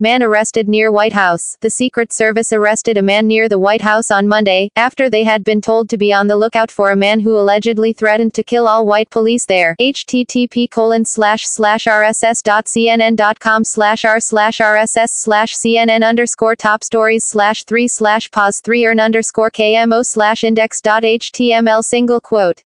Man arrested near White House. The Secret Service arrested a man near the White House on Monday, after they had been told to be on the lookout for a man who allegedly threatened to kill all white police there. http://rss.cnn.com/r/rss/cnn_top stories/3/pos3earn_kmo/index.html single quote